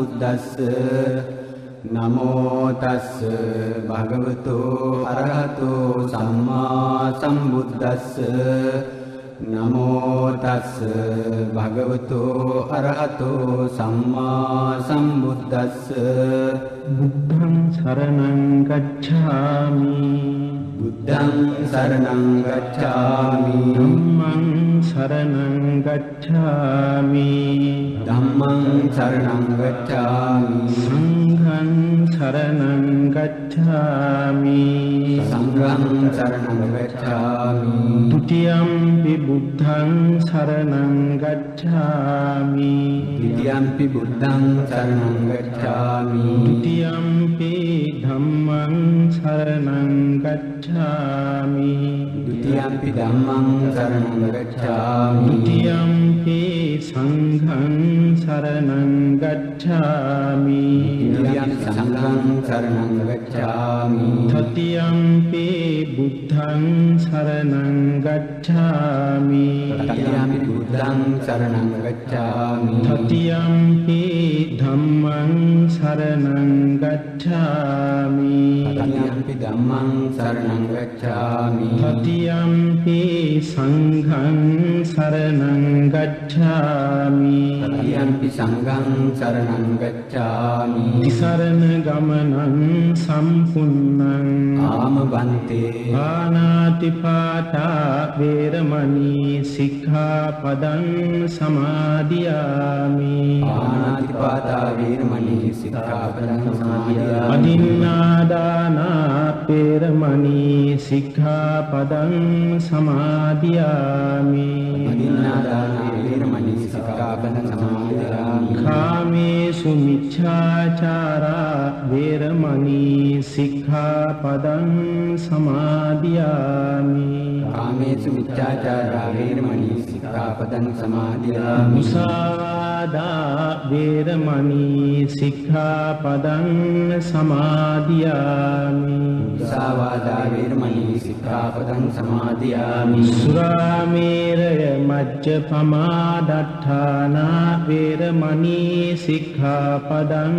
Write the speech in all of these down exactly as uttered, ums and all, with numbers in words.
සම්බුද්දස්ස නමෝ තස්ස භගවතු අරහතෝ සම්මා සම්බුද්දස්ස නමෝ තස්ස භගවතු අරහතෝ සම්මා සම්බුද්දස්ස බුද්ධං සරණං ගච්ඡාමි බුද්ධං සරණං ගච්ඡාමි ධම්මං සරණං ගච්ඡාමි ධම්මං සරණං ගච්ඡාමි සංඝං සරණං ගච්ඡාමි සංඝං සරණං ගච්ඡාමි ဒုတိယံ පි බුද්ධං සරණං ගච්ඡාමි ဒုတိယံ පි බුද්ධං සරණං ගච්ඡාමි ဒုတိယံ පි ධම්මං සරණං ගච්ඡාමි ဒုတိယံ පි ධම්මං සරණං ගච්ඡාමි ဒုတိယံ පි සංඝං සරණං ගච්ඡාමි ဒုတိယံ පි සංඝං සරණං ගච්ඡාමි တတိယံ පි බුද්ධං සරණං ගච්ඡාමි တတိယံ පි බුද්ධං සරණං ගච්ඡාමි တတိယံ පි ධම්මං සරණං ගච්ඡාමි တတိယံ පි ධම්මං සරණං ගච්ඡාමි တတိယံ පි සංඝං සරණං ගච්ඡාමි တတိယံ පි සංඝං සරණං ගච්ඡාමි තිසරණ ගමනං සම්පුන්නං ආම බන්තේ පානාති පාතා වේරමණී සික්ඛාපදං සමාදියාමි පානාති පාතා වේරමණී සික්ඛාපදං සමාදියාමි අදින්නාදානා වේරමණී සික්ඛාපදං සමාදියාමි අදින්නාදානා වේරමණී සික්ඛාපදං සමාදියාමි කාමේසු මිච්ඡාචාරා වේරමණී සික්ඛාපදං සමාදියාමි කාමේසු මිච්ඡාචාරා වේරමණී සික්ඛාපදං සමාදියාමි මුසාවාදා වේරමණී සික්ඛාපදං සමාදියාමි මුසාවාදා වේරමණී සික්ඛාපදං සමාදියාමි සුරාමේරය මජ්ජපමා දට්ඨානා වේරමණී සික්ඛාපදං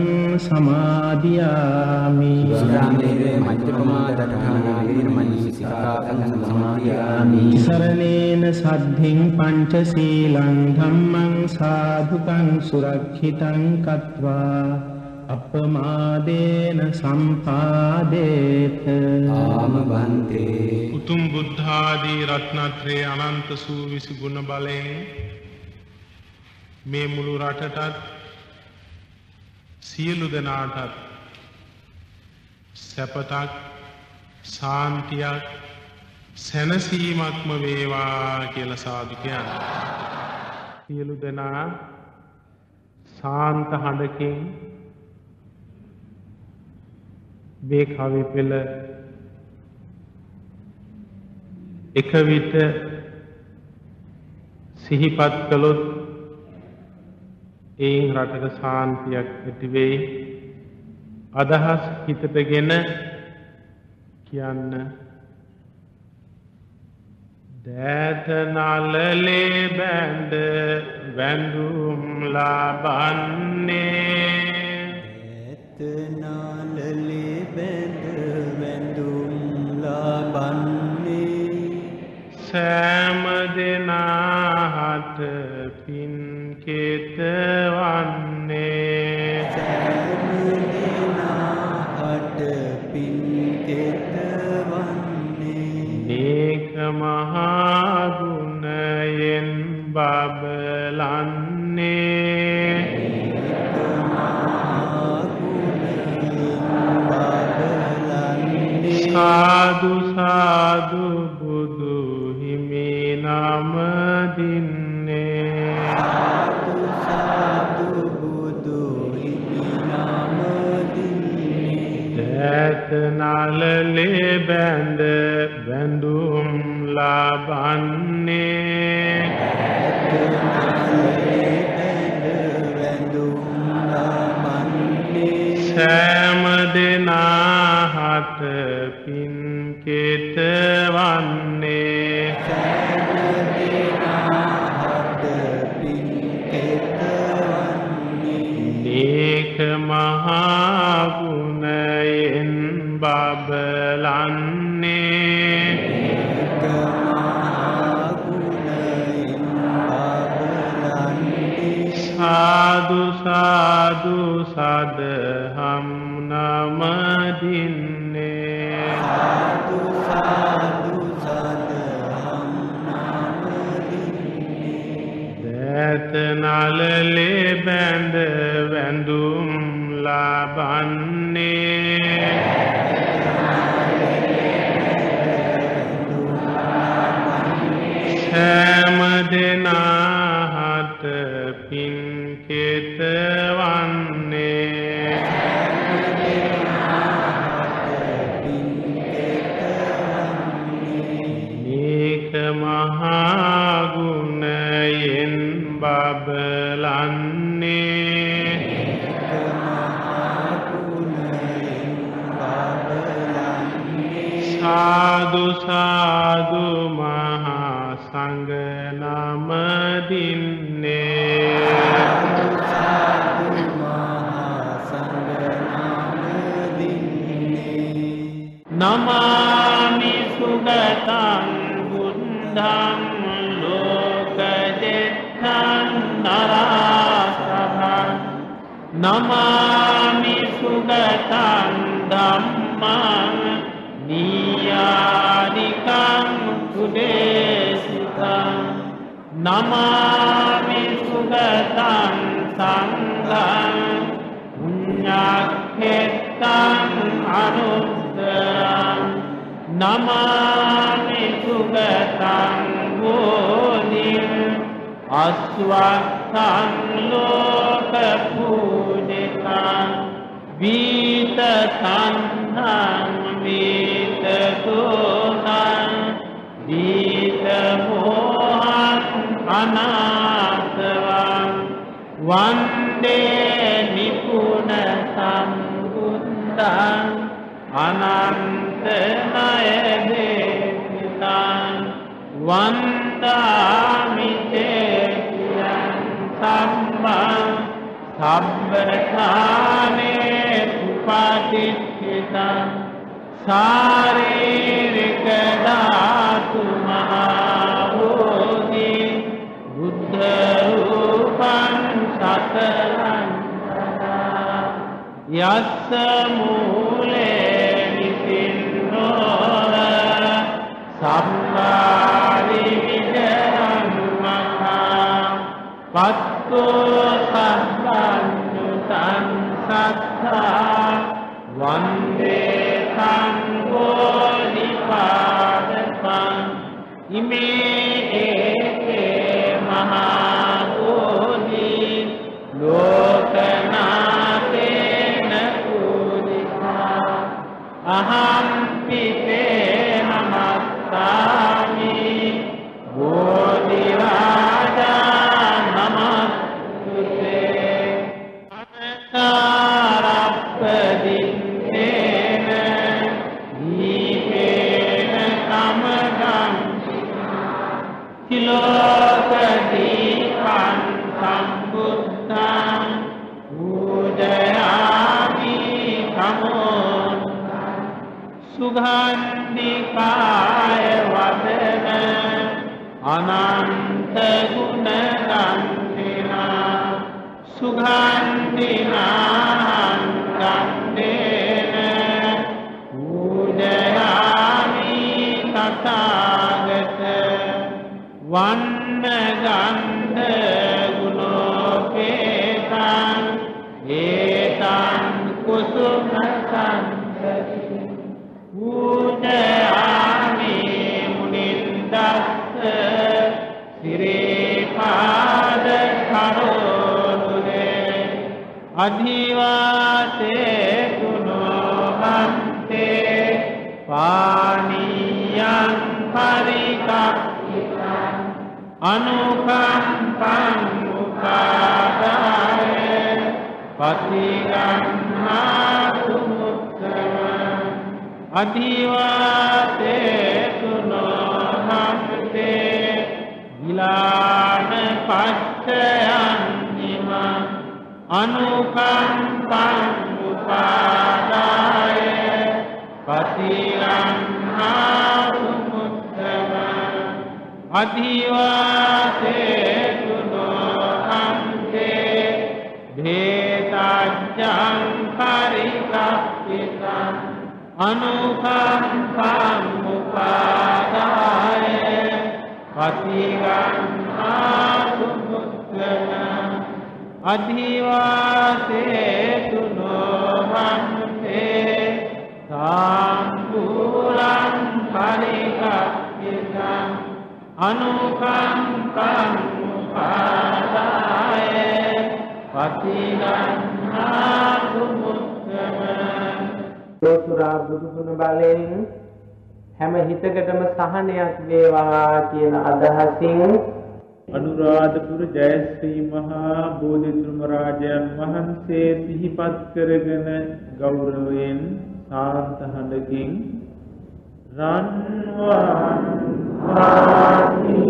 සමාදියාමි සුරාමේරය මජ්ජපමා දට්ඨානා වේරමණී සික්ඛාපදං සමාදියාමි සරණේන සද්ධින් පංචශීලං ධම්මං සාධුකං සුරක්ෂිතං කତ୍වා අපමාදේන සම්පාදේත ආම බන්තේ උතුම් බුද්ධ ආදී රත්නත්‍රයේ අනන්ත සූවිසි ගුණ බලයෙන් මේ මුළු රටටත් සියලු දෙනාටත් සැපතක් සාන්තියක් සැනසීමක්ම වේවා කියලා සාදු කියනවා. සියලු දෙනා සාන්ත හඬකින් මේ කවි පෙළ එක විට සිහිපත් කළොත් එයින් රටක සාන්තියක් ඇති වෙයි. අදහස් හිතටගෙන කියන්න. දෑත නලලේ බැඳ වැඳුම් ලබන්නේ දෑත නලලේ බැඳ වැඳුම් ලබන්නේ සෑම දෙනාට පින් කෙතවන්නේ සෑම දෙනාට පින් කෙතවන්නේ නේක මහා ගුණයෙන් බබලන්නේ නේක මහා ගුණයෙන් බබලන්නේ සාදු සාදු බුදු හිමි නම දින්නේ සාදු සාදු බුදු හිමි නම දින්නේ දෑත නලලේ බැඳ වැඳුම් ලබන්නේ දෑත නලලේ බැඳ වැඳුම් ලබන්නේ සෑම දෙනාට පින් කෙතවන්නේ සෑම දෙනාට පින් කෙතවන්නේ නේක මහාගුණයෙන් බබලන්නේ සාදු සාදු සදහම් නමදින්නේ සාදු සාදු සදහම් නමදින්නේ දෑත නලලේ බැඳ වැඳුම් ලබන්නේ සෑම දෙනාට පින් කෙතවන්නේ මේක මහාගුණයෙන් බබලන්නේ සාදු සාදු මහා සංඝ නමදින්නේ නමාමි සුගතං බුද්ධං ලෝකජෙත්තං නරාසභං නමාමි සුගතං ධම්මං නියානිකං උදේසිතං නමාමි සුගතං සංඝං පුඤ්ඤක්ඛෙත්තං අනුත්තරං නමාමි සුගතං බෝධිං අස්වත්තං ලෝක පූජිතං වීත තණ්හං වීත දෝසං වීත මෝහං අනාථවං වන්දේ නිපුන සම්බුද්ධං අනන්ත ණය දේශිතං වන්දාමි තේයං සම්බං සබ්බථානේ උපාදිච්චිතං සාරීරික ධාතු මහෝදි බුද්ධ රූපං සතරං යස්ස මූලේ නිසින්නෝර සම්මාරි විජයං මඛා පත්තෝ සම්බන්දුතං සත්තා වන්දේ සංඝෝ නිපාතං ඉමේ ඒකේ මහා බෝධි ලෝකනාතේන පූජිතා අහං පිතේ නමස්සාමි බෝධි රාජා නමස්තුතේ අනතරප්පදින්නේන දීපේන සමගං තිලෝකදීපං සම්බුද්ධං පූජයාමි සමෝ සුගන්ධිකාය වදන අනන්ත ගුණ ගන්ධිනා සුගන්ධිනාං ගන්ධේන පූජයාමි තථාගත වන්න ගන්ධ ගුණෝපේතං ඒතං කුසුම සම්පති පූජයාමි මුනින්දස්ස සිරේපාද කරෝනුදේ අධිවාසේ ගුණෝහන්තේ පානියං පරිකප්පිතං අනුකම්පං උපාදාය පතිගන්නාතු මුත්තම අධිවාසේ තුනෝහන්තේ විලාන පච්චයන් නිම අනුකම්පං උපාදාය පතිගන්හාතු මුත්තම අධිවාසේතු නොහන්තේ භේතජ්ජං පරිකප්පිතං අනුකම්පං උපාදාය පතිගන්හාතු මුත්තම අධිවාසේතු නොහන්තේ සාම්පූලං පරිකප්පිතං අනුකම්පං උපාදාය පතිගන්හාතු මුත්තම ලෝතුරා බුදුගුණ බලෙන් හැම හිතකටම සහනයක් වේවා කියන අදහසින් අනුරාධපුර ජයශ්‍රී මහා බෝධිධර්ම රාජයන් වහන්සේ සිහිපත් කරගෙන ගෞරවයෙන් සාන්ත හඬකින් රන්වන් ආති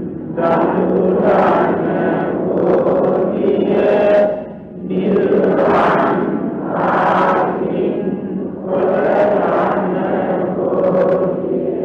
දතුරාන බෝධිය නිර්වාණ ආති කොළරාන බෝධිය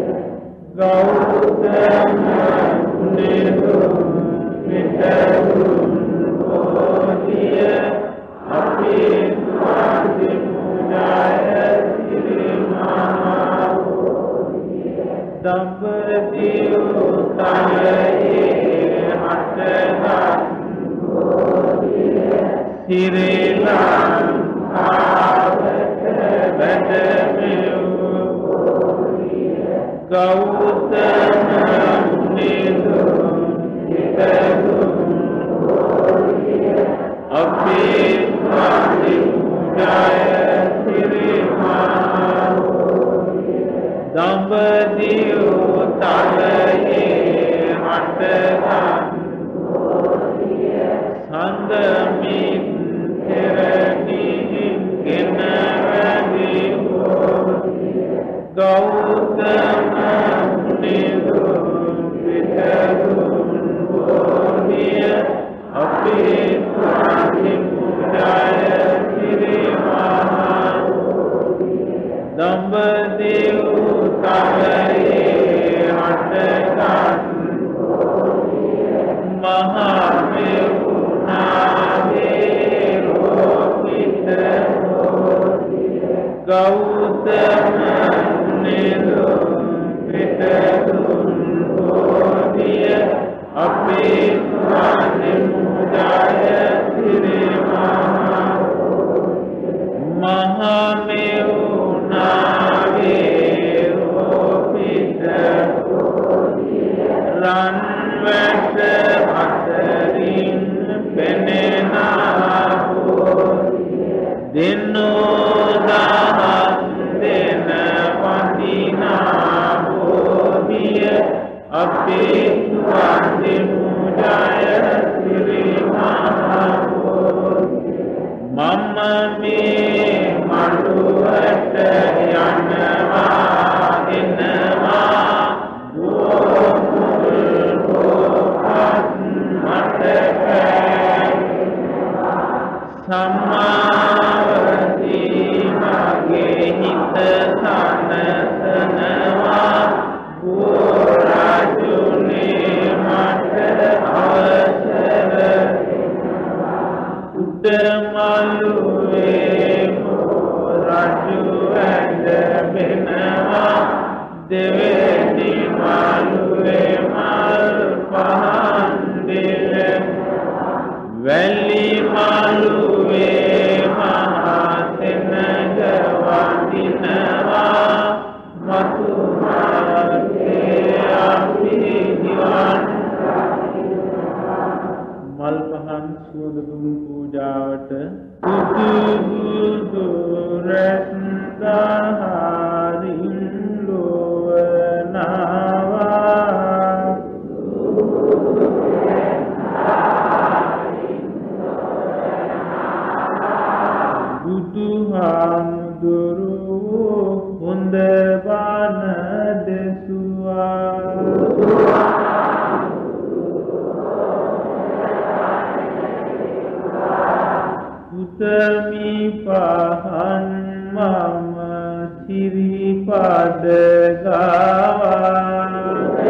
ගෞතම කුණේතු මිතරුන් බෝධිය අපේ ස්වාමි මුදාය සිරිමා බෝධිය දඹදිව තලයේ හටගත් බෝධිය සිරිලං ආවත වැඩමියු බෝධිය ගෞතම මුනිදුන් හිතදුන් බෝධිය අපේ ස්වාමි මුදාය සිරිමා බෝධිය දඹදිව තලයේ හටගත් බෝධිය සඳමින් කෙරණින් ගෙනවැදි බෝධිය ගෞතම මුනිදුන් හිතදුන් බෝධිය අපේ ස්වාමි මුදාය සිරිමා බෝධිය දඹදිව තලයේ හටගත් බෝධිය මහා මෙවුනාගේ රෝපිත බෝධිය ගෞතම මුනිදුන් හිතදුන් බෝධිය අපේ ස්වාමි මුදාය සිරිමා බෝධිය මහා මෙවුනාගේ රෝපිත බෝධිය රන් වැට අතරින් පෙනෙනා බෝධිය දෙන්නෝ දහස් දෙන වඳිනා බෝධිය අපේ ස්වාමි මුදාය සිරිමා බෝධිය මම මේ මඩුවට යනවා එනවා ගෝමුල් ගෝපත් මට සම්මාවති මගේ හිත සනසනවා ගෝරාජුනේ මට අවසර උඩමළුවේ රජු ඇඳ බෙනවා දෙවෙනි මළුවේ මල් පහන් දෙල වැලි මළුවේ මහා සෙනග වඳිනවා මතු මාර්ගයේ අපි නිවන් මල් පහන් සුවඳ දුම් පූජාවට බුදු රත්නහරින් ලෝවනවා බුදුහාමුදුරු හොඳ බණ දෙසුවා උතමි පහන් සිරිපද ගාවා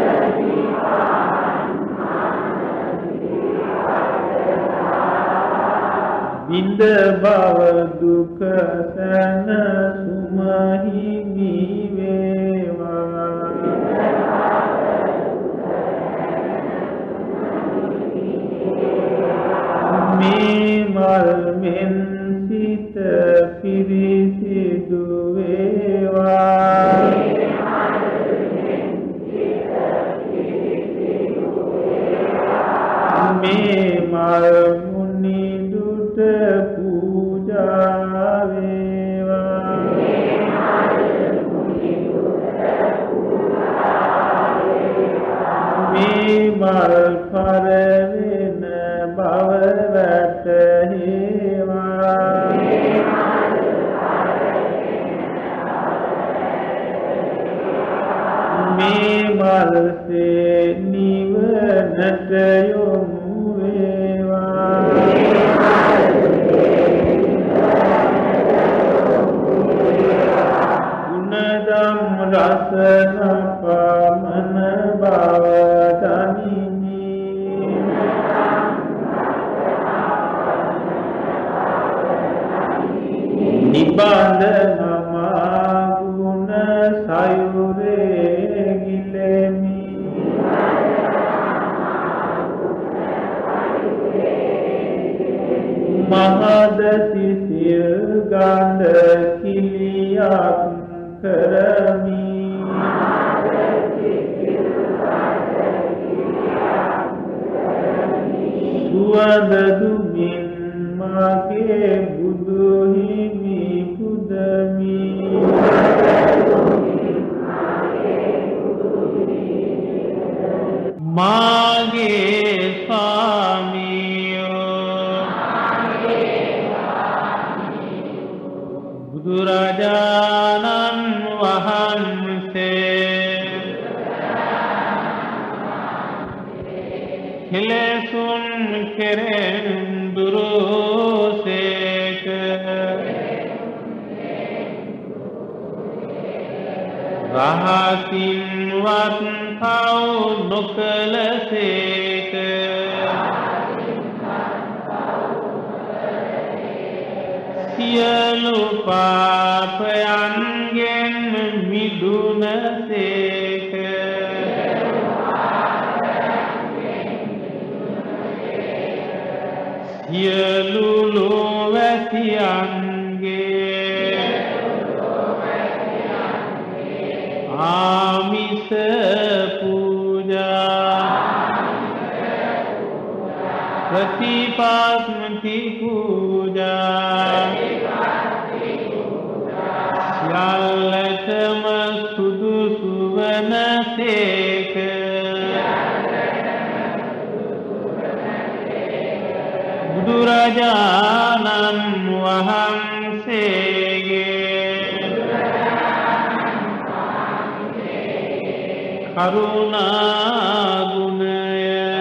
විඳ බව දුක සැනසුම හිමි වේවා මේ මල් මෙන් සිත පිරිසිදු වේවා මේ මල් මුනි දුට පූජා වේවා මේ මල් පරවෙන බව වැටහේවා මේ මල්සේ නිවනට යොමු වේවා ගුණදම් රසන පමන බව දනිමි නිබන්ධ මම ගුණ සයුරේ ගිලෙමි මහද සිසිල් ගඳ කිලියක් කරමි සුවඳ දුමින් මගේ බුදු හිමි පුදමි මාගේ ස්වාමියෝ බුදුරජාණන් වහන්සේ කෙලෙසුන් කෙරෙන් දුරුසේක රහසින්වත් කව් නොකලසේක සියලු පාපයන්ගෙන් මිදුනසේක සියලු ලෝවැසියන්ගේ ආමිස පූජා ප්‍රතිපත්ති පූජා සියල්ලටම සුදුසු වනසේක බුදුරජාණන් වහන්සේගේ කරුණා ගුණය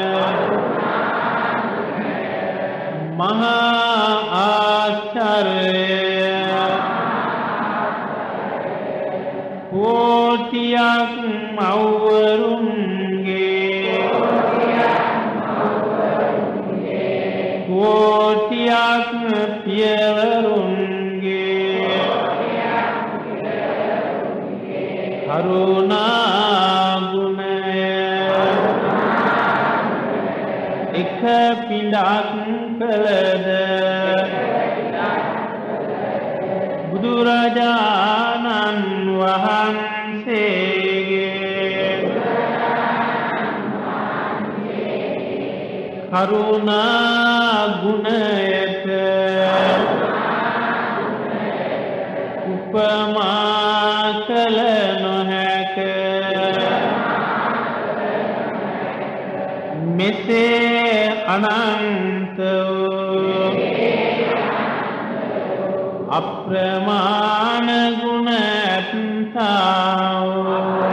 මහා ආශ්චර්යය කෝටියක් මව්වරුන්ගේ කෝටියක් පියවරුන්ගේ කරුණා ගුණය එක පිඬක් කළද බුදුරජාණන් වහන්සේගේ කරුණා ගුණයට උපමා කළ නොහැක මෙසේ අනන්ත වූ අප්‍රමාණ ගුණ ඇත්තා වූ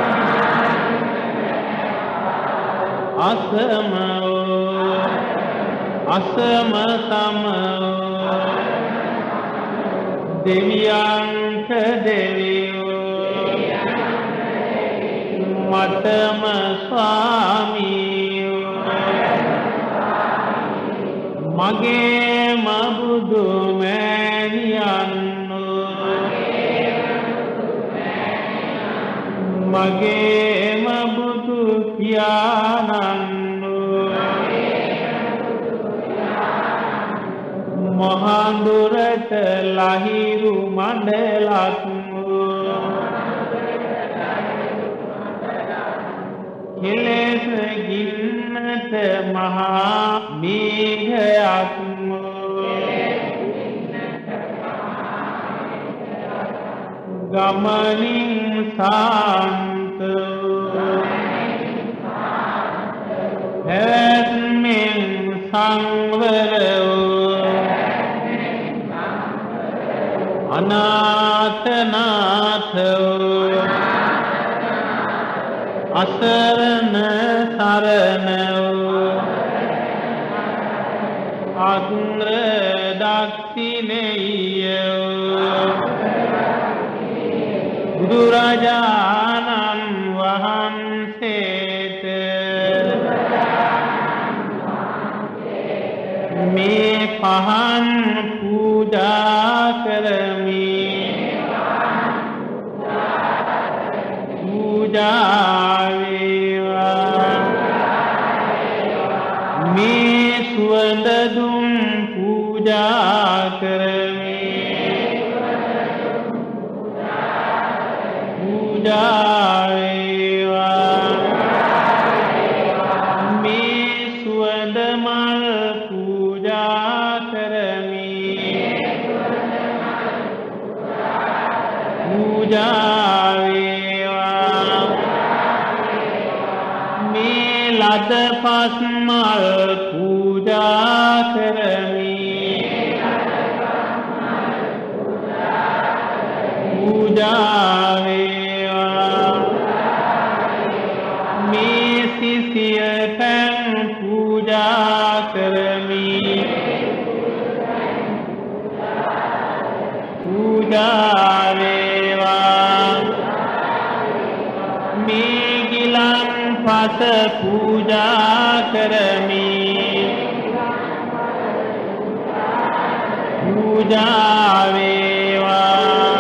අසම වූ අසමතම වූ දෙවියන්ට දෙවියෝ මතම ස්වාමී මගේම බුදු මෑණියන්ු මගේම බුදු පියාණන්ු මහඳුරට ලහිරු මණ්ඩලක් කෙලෙස් ගින්නට මහා මේඝයක් ගමනින් සාන්ත හැත්මෙන් සංවර අනාථනාථ අසරණ සරණ අග්‍ර දක්ෂිනේය බුදුරජාණන් වහන්සේට මේ පහන් පූජා කරමි පූජා වේවා මේ සුවඳ දුම් පූජා කරමි පූජා වේවා මේ සුවඳ මල් පූජා කරමි පූජා වේවා මේ ලද පස්මල් පූජා කරමි පූජා වේවා මේ සිසිය පැන් පූජා කරමි පූජා වේවා මේ ගිලන් පස පූජා කරමි පූජා වේවා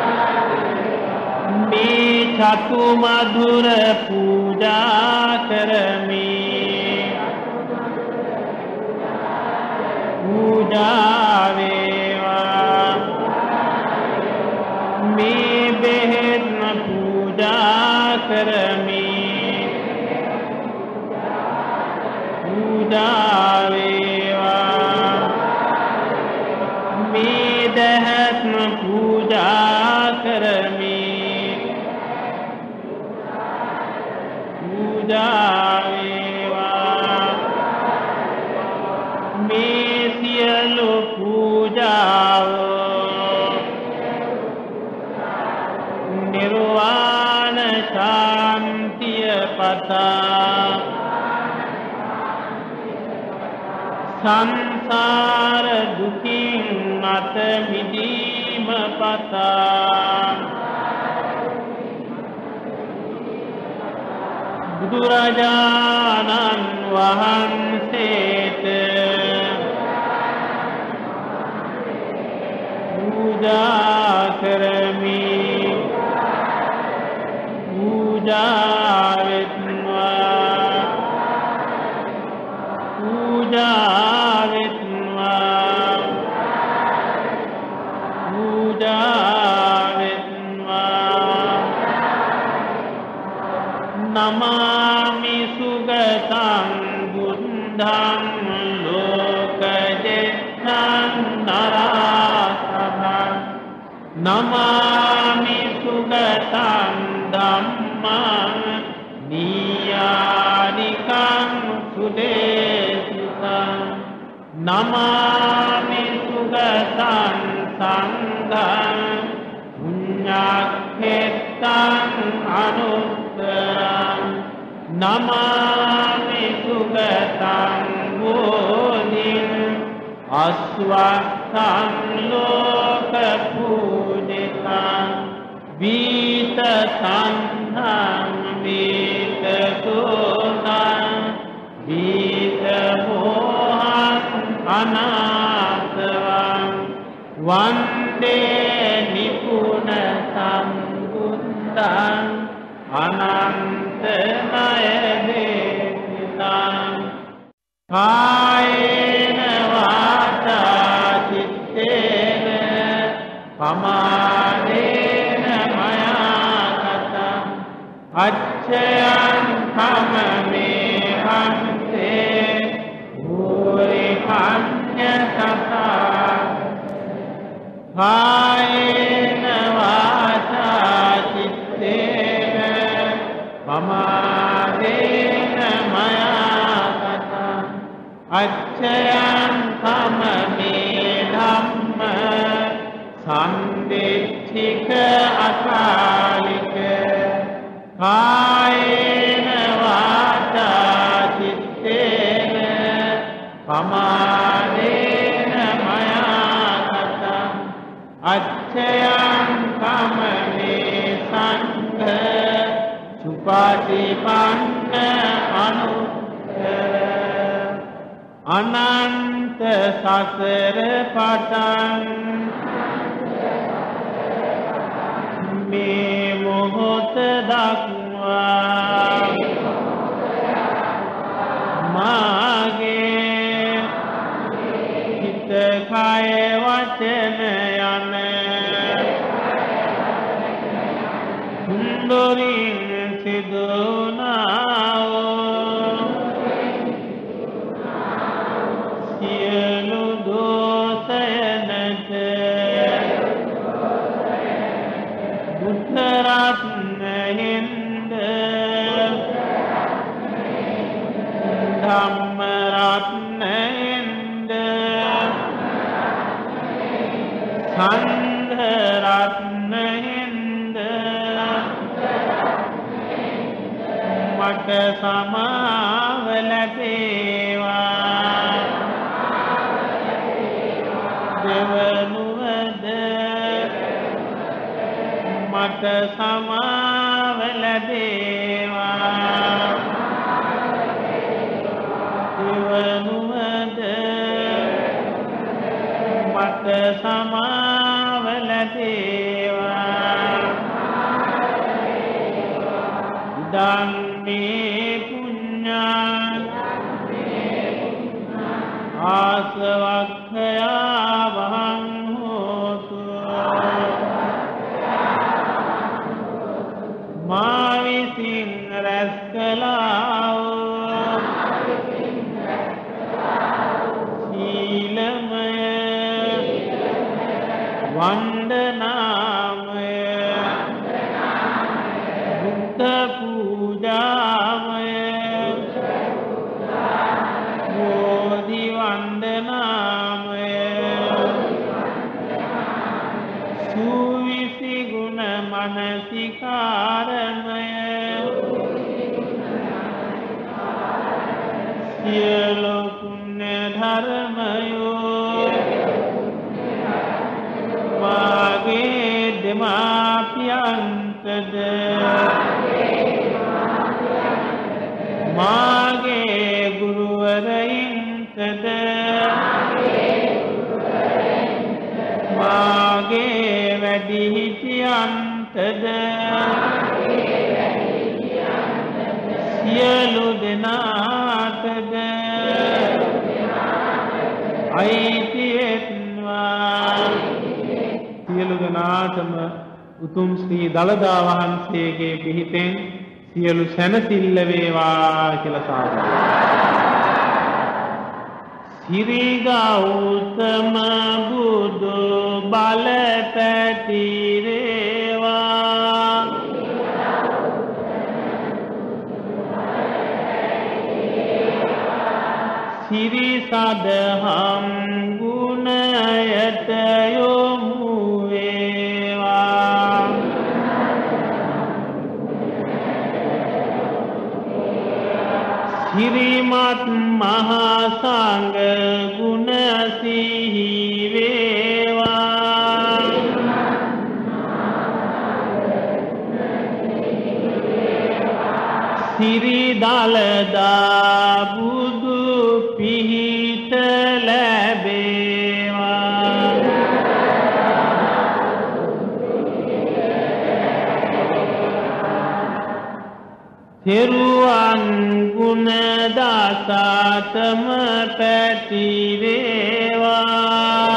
මේ චතු මధుර පූජා කරමි පූජා වේවා මේ බෙහෙත් පූජා කරමි පූජා වේවා මේ දහත් පූජා කරමි පූජා වේවා මේ සියලු පූජාව නිර්වාණ ශාන්තිය පතා සංසාර දුකින් අත මිදීම පතා බුදුරජාණන් වහන්සේට පූජා කරමි පූජා වෙත්වා පූජා වෙත්වා පූජා වෙත්වා නමාමි සුගතං බුද්ධං ලෝකජෙත්තං නරාසභං නමාමි සුගතං ධම්මං නීයානිකං සුදේශිතං නමාමි සුගතං සංඝං පුඤ්ඤක්ඛෙත්තං අනුත්තරං නමාමි සුගතං බෝධිං අස්වත්තං ලෝක පූජිතං වීත සංඝං මේ අනාථවං වන්දේ නිපුන සම්බුද්ධං අනන්ත ණය දේශිතං කායේන වාචා චිත්තේන පමාදේන මයා කතං අච්චයං කමමේ හන්තේ භූරි කඤ්ඤ සතා කායේන වාචා චිත්තේන පමාදේන මයා කතං අච්චයං කමමේ ධම්ම සම්දිට්ඨික අකාලික කායේන වාචා චිත්තේන පමාදේන මයා කතං අච්චයං කමමේ සංඝ සුපාටිපන්න අනුත්තර අනන්ත සසර පටන් මේ මොහොත දක්වා මාගේ හිත කය වචන යන සුන්දරින් සිදුනාවෝ සියලු දෝෂයනට බුද්ධරත්නයෙන්ද ධම්මරත්නයෙන්ද සංඝරත්නයෙන්ද මට සමාව ලැබේවා දෙවනුවද මට සමාව ලැබේවා දෙවනුවද මට සමාව ලැබේවා ධම්මේ පුඤ්ඤං ආසවක්ඛයා වහං හෝතු මා විසින් රැස් කළා සීලමය වන්දනාමය බුද්ධ පූජාමය බෝධි වන්දනාමය සුවිසි ගුණ මනසිකාරමය සියලු පුණ්‍ය ධර්මයෝ මාගේ දෙමාපියන්ටද මාගේ ගුරුවරයින්ටද මාගේ වැඩිහිටියන්ටද සියලු දෙනාටද අයිතිවෙත්වා සියලු දෙනාටම උතුම් ශ්‍රී දළදා වහන්සේගේ පිහිටෙන් සියලු සැනසෙල්ල වේවා කියලා සාදුනා. සිරි ගෞතම බුදු බල පැතිරේවා සිරි සදහම් ගුණයට යොමු වේවා හිරිමත් මහා සංඝ ගුණ සිහි වේවා සිරි දළදා බුදු පිහිට ලැබ තෙරුවන් ගුණ දාසාතම පැතිරේවා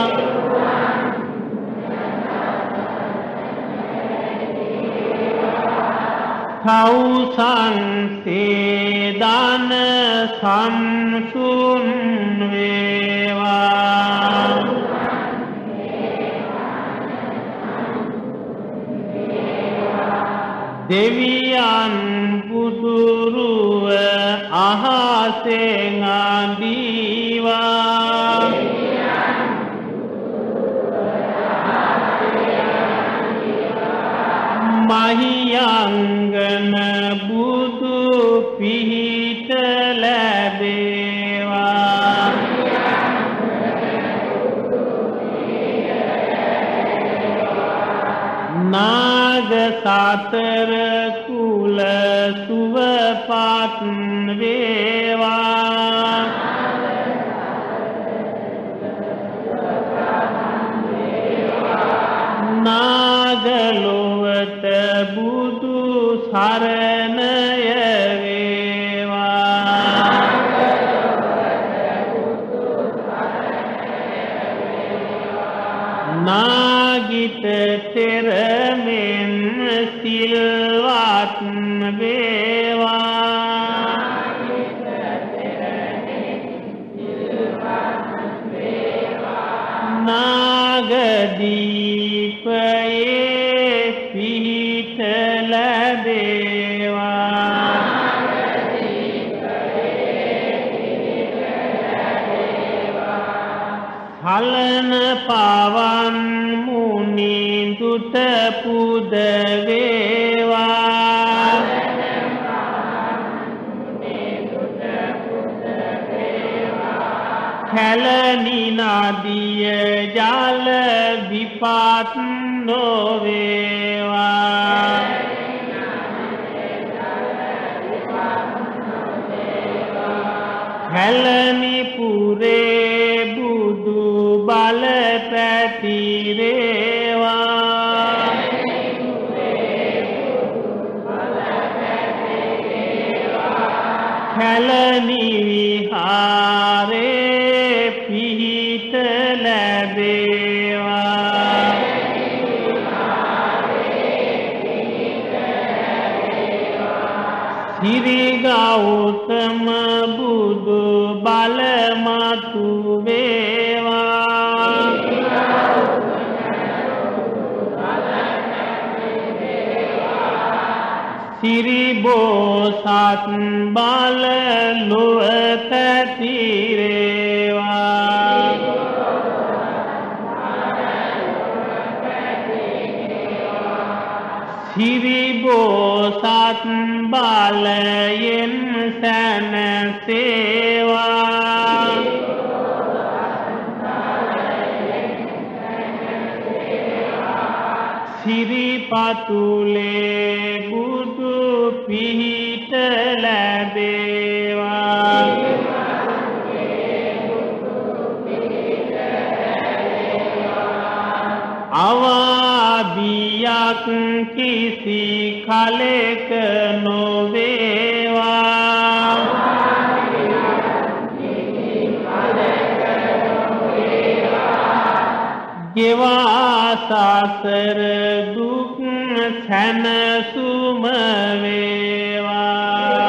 තවුසන් සේදාන සම්සුන් වේවා දෙවියන් බුදුරුව අහසෙන් අඳීවා මහියංගන බුදු පිහිට ලැබේවා නාග සතර කුල සුවපත් වේවා නාගලොවට බුදු සරණය වේවා නාගිත තෙරමෙන් සිල්වත් වේවා නාගදීපයේ පිහිට ලැබේවා හලන පවන් මුනිඳුට පුද වේවා කැලණි නදිය ජල විපත් නොවේවා කැලණි පුරේ බුදු බල පැතිරේවා කැලණි විහාරේ පිහිට ලැබේවා සිරි ගෞතම බුදු බල මතු වේවා සිරි බෝසත් බල ලොව පැතිරේවා සිරි බෝසත් බලයෙන් සැනසේවා සිරි පතුලේ බුදු පිහිට ලැබේවා අවාදියක් කිසි කලෙක නොවේවා ගෙවා සසර දුක් සැනසුම වේවා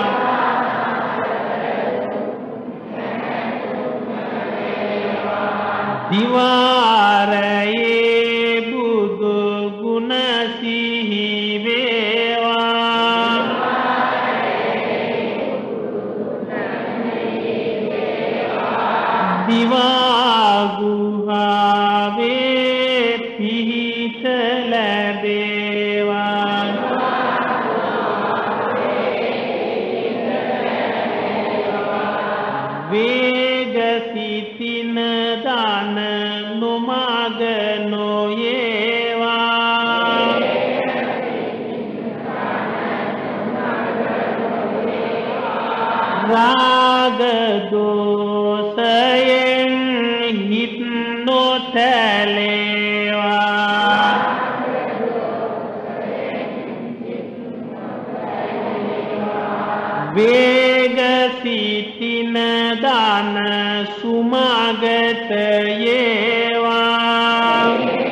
දිවාරයේ බුදු ගුණ සිහි වේවා දිවා ගුහාවේ පිහිට ලැබේවා වේග සිතින දාන නොමග නොයේවා රාග දෝෂයෙන් හිත් නොතැලේවා වේග සිටින දාන සුමගට යේවා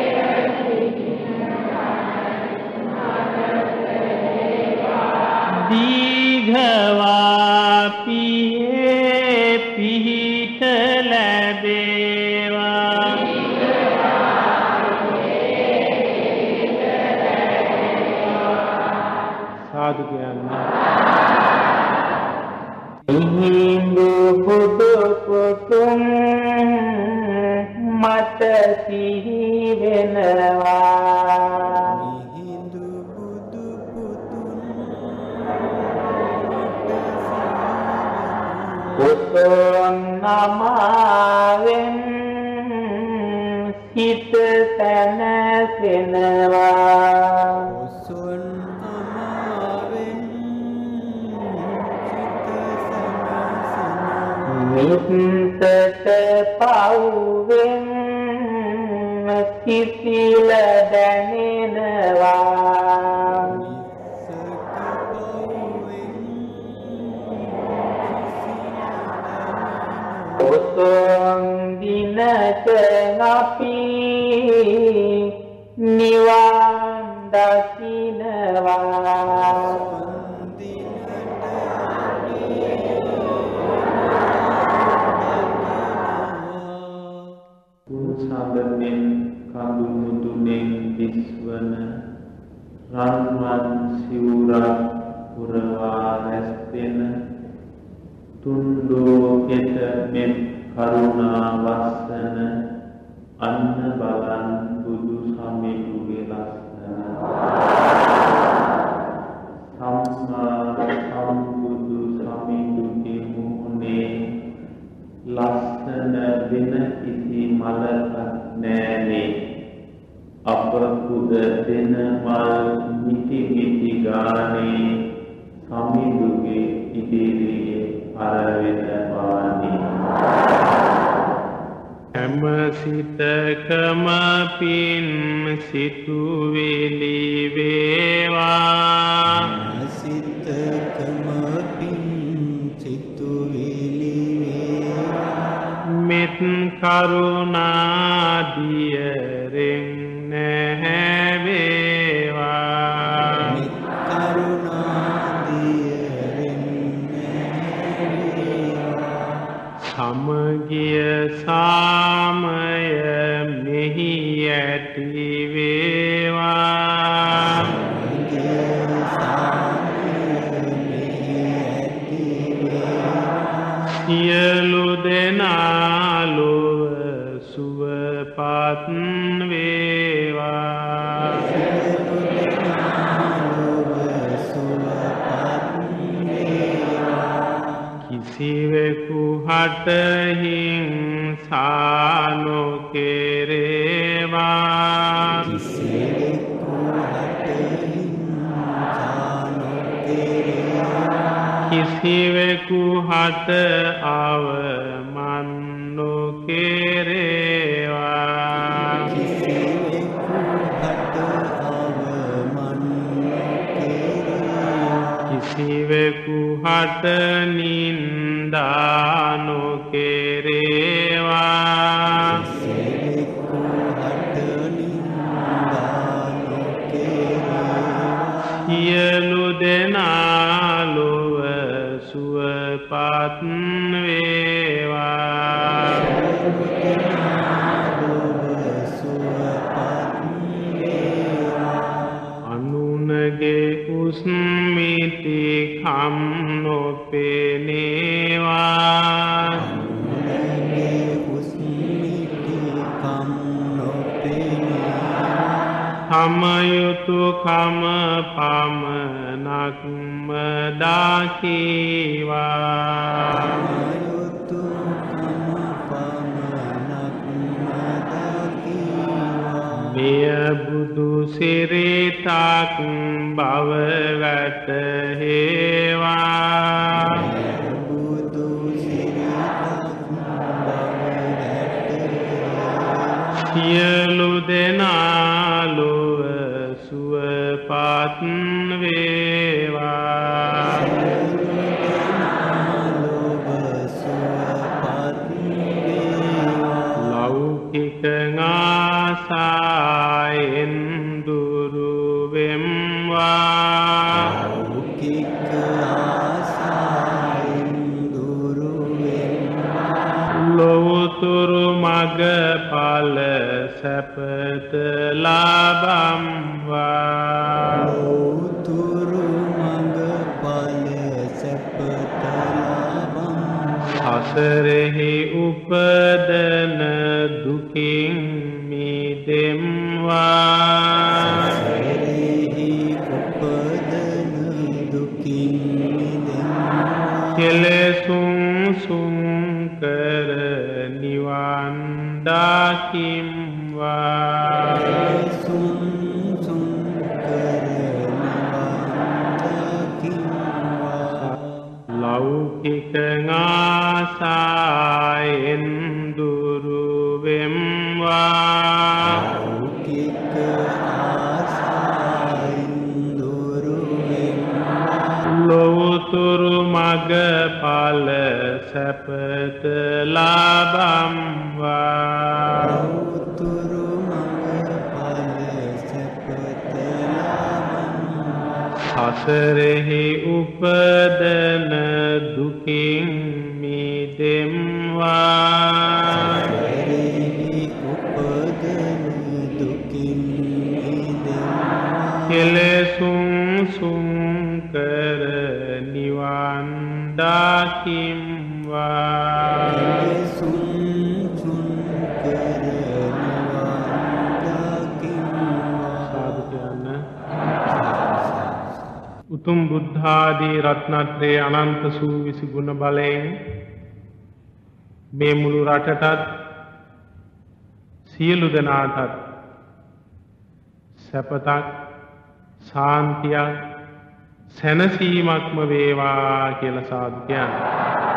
දීඝවා පිහේ පිහිට ලැබේවා සාදු කියන්නේ හිඳු බුදු පුතුන් මට සිහි වෙනවා හිඳු බුදු පුතුන් නමාවෙන් සිත සැනසෙනවා පුතුන් නමාවෙන් මිත්තට පවුවෙන් සිසිල දැනෙනවා පුතුන් දිනක අපි නිවන් දකින්නවා සඳනෙන් කඳු මුදුනෙන් දිස්වන රන්වන් සිවුරක් පුරවා රැස්වෙන තුන් ලෝකෙට මෙත් කරුණා වස්සන අන්න බලන් බුදු සමිඳුගේ ලස්සන සම්මා සම්බුදු සමිඳුගේ මුහුණේ ලස්සන වෙන කිසි මලක් නෑනේ අප කුද දෙන මල් මිටි මිටි ගානේ සමිඳුගේ ඉදිරියේ පරවෙනවානි හැම සිතකම පින් සිතුවිලි වේවා සිතකම පින් සිතුවිලි මෙත් කරුණාදියරෙන් නැහැවේවා මෙත් කරුණාදියරෙන් නැහැවේවා සමගිය සාමය මෙහි ඇති වේවා සියලු දෙනා ලොව සුවපත් වේවා කිසිවෙකු හට හිංසා නොකෙරේවා කිසිවෙකු හට අවමන් නොකෙරේවා කිසිවෙකු හට නින්දා නොකෙරේවා සියලු දෙනා ලොව සුවපත් වේවා අනුනගේ උස්මිති කම් නොපෙනේවා කමයුතු කම පමණක්ම දකිවා මෙය බුදු සිරිතක් බව වැටහෙවා සියලු දෙනා ලොව සුවපත් වේවා ලෞකික ආසාවෙන් දුරු වෙම්වා ලොවුතුරු මග ඵල සැපත ලබම්වා ලෞතුරු මඟ ඵල සැපත ලබම්වා සසරෙහි උපදන දුකින් මිදෙම්වා සසරෙහි උපදන දුකින් මිදෙම්වා කෙලෙසුන් සුන් කර නිවන් දකිම්වා සුන් සුන් කර නිවන් දකිම්වා ලෞකික ආසායෙන් දුරු වෙම්වා ලෞකික ආසාවෙන් දුරු වෙම්වා ලොවුතුරු මග ඵල සැපත ලබම්වා ලෞතුරු මඟ ඵල සැපත ලබම්වා සසරෙහි උපදන දුකින් මිදෙම්වා සසරෙහි උපදන දුකින් මිදෙම්වා කෙලෙසුන් සුන් කර නිවන් දකිම්වා සුන් සුන් කර නිවන් දකිම්වා සාදු කියන්න. උතුම් බුද්ධාදී රත්නත්‍රයේ අනන්ත සූවිසි ගුණ බලයෙන් මේ මුළු රටටත් සියලු දෙනාටත් සැපතක් සාන්තියක් සැනසීමක්ම වේවා කියලා සාදු කියන්න.